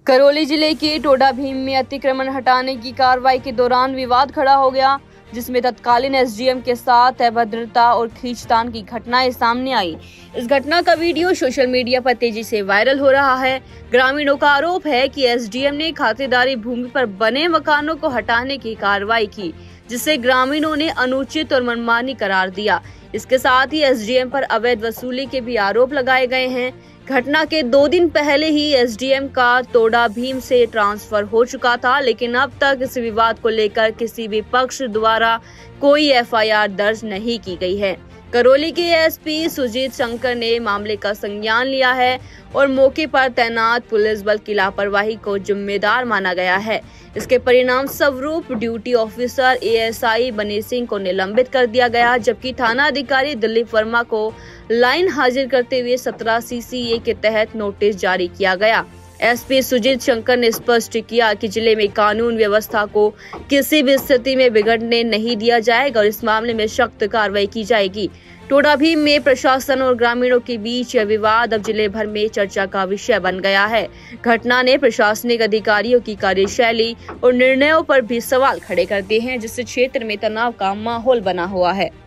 करौली जिले के टोडा भीम में अतिक्रमण हटाने की कार्रवाई के दौरान विवाद खड़ा हो गया, जिसमें तत्कालीन एसडीएम के साथ अभद्रता और खींचतान की घटनाएं सामने आई। इस घटना का वीडियो सोशल मीडिया पर तेजी से वायरल हो रहा है। ग्रामीणों का आरोप है कि एसडीएम ने खातेदारी भूमि पर बने मकानों को हटाने की कार्रवाई की, जिसे ग्रामीणों ने अनुचित और मनमानी करार दिया। इसके साथ ही एसडीएम पर अवैध वसूली के भी आरोप लगाए गए हैं। घटना के 2 दिन पहले ही एसडीएम का टोडा भीम से ट्रांसफर हो चुका था, लेकिन अब तक इस विवाद को लेकर किसी भी पक्ष द्वारा कोई एफआईआर दर्ज नहीं की गई है। करौली के एसपी सुजीत शंकर ने मामले का संज्ञान लिया है और मौके पर तैनात पुलिस बल की लापरवाही को जिम्मेदार माना गया है। इसके परिणाम स्वरूप ड्यूटी ऑफिसर एएसआई बनी सिंह को निलंबित कर दिया गया, जबकि थाना अधिकारी दिलीप वर्मा को लाइन हाजिर करते हुए 17 सीसीए के तहत नोटिस जारी किया गया। एसपी सुजीत शंकर ने स्पष्ट किया कि जिले में कानून व्यवस्था को किसी भी स्थिति में बिगड़ने नहीं दिया जाएगा और इस मामले में सख्त कार्रवाई की जाएगी। टोडा भीम में प्रशासन और ग्रामीणों के बीच यह विवाद अब जिले भर में चर्चा का विषय बन गया है। घटना ने प्रशासनिक अधिकारियों की कार्यशैली और निर्णयों पर भी सवाल खड़े कर दिए हैं, जिससे क्षेत्र में तनाव का माहौल बना हुआ है।